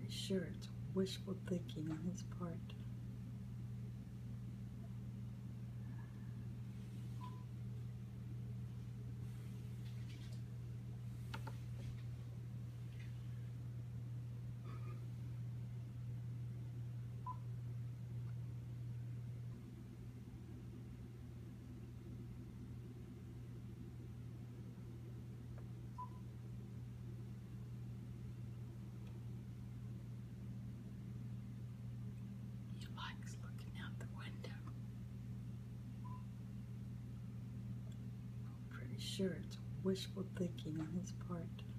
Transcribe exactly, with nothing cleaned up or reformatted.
pretty sure it's wishful thinking on his part. He likes looking out the window. Pretty sure it's wishful thinking on his part.